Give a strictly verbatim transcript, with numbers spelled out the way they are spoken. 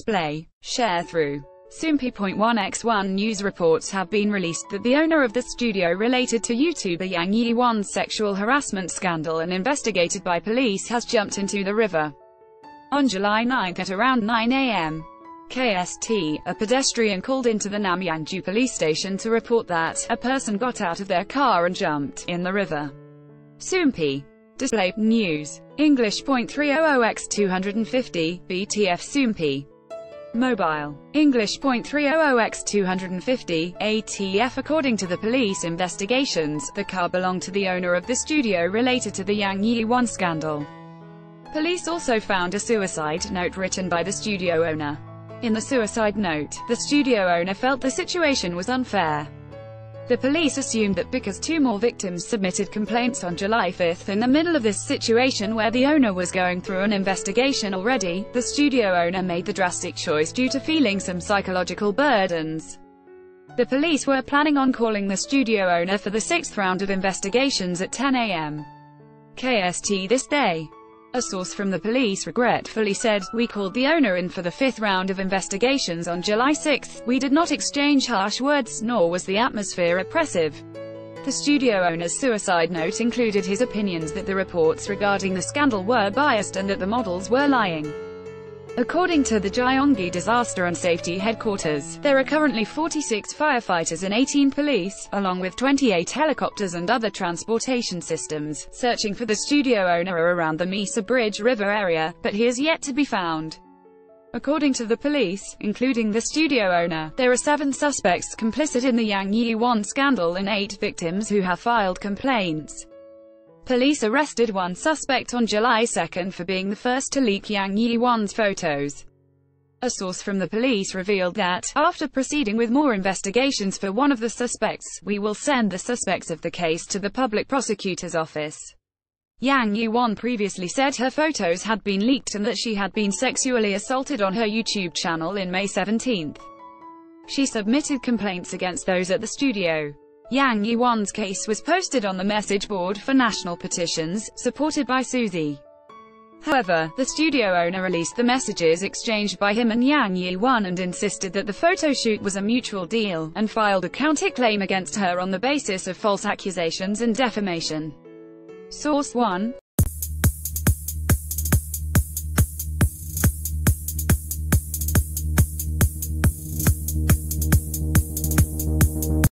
display. Sharethrough. Soompi point one by one news reports have been released that the owner of the studio related to YouTuber Yang Yi-won's sexual harassment scandal and investigated by police has jumped into the river. On July ninth at around nine A M K S T, a pedestrian called into the Namyangju police station to report that a person got out of their car and jumped in the river. Soompi. Display. News. English point three hundred by two hundred fifty, B T F Soompi. Mobile. English point three hundred by two hundred fifty, A T F. According to the police investigations, the car belonged to the owner of the studio related to the Yang Yi-won scandal. Police also found a suicide note written by the studio owner. In the suicide note, the studio owner felt the situation was unfair. The police assumed that because two more victims submitted complaints on July fifth in the middle of this situation where the owner was going through an investigation already, the studio owner made the drastic choice due to feeling some psychological burdens. The police were planning on calling the studio owner for the sixth round of investigations at ten A M K S T this day. A source from the police regretfully said, "We called the owner in for the fifth round of investigations on July sixth. We did not exchange harsh words, nor was the atmosphere oppressive." The studio owner's suicide note included his opinions that the reports regarding the scandal were biased and that the models were lying. According to the Gyeonggi Disaster and Safety Headquarters, there are currently forty-six firefighters and eighteen police, along with twenty-eight helicopters and other transportation systems, searching for the studio owner around the Misa Bridge River area, but he is yet to be found. According to the police, including the studio owner, there are seven suspects complicit in the Yang Yi-won scandal and eight victims who have filed complaints. Police arrested one suspect on July second for being the first to leak Yang Yi-won's photos. A source from the police revealed that, after proceeding with more investigations for one of the suspects, we will send the suspects of the case to the public prosecutor's office. Yang Yi-won previously said her photos had been leaked and that she had been sexually assaulted on her YouTube channel in May seventeenth. She submitted complaints against those at the studio. Yang Yi-won's case was posted on the message board for national petitions, supported by Suzy. However, the studio owner released the messages exchanged by him and Yang Yi-won and insisted that the photo shoot was a mutual deal, and filed a counterclaim against her on the basis of false accusations and defamation. Source one.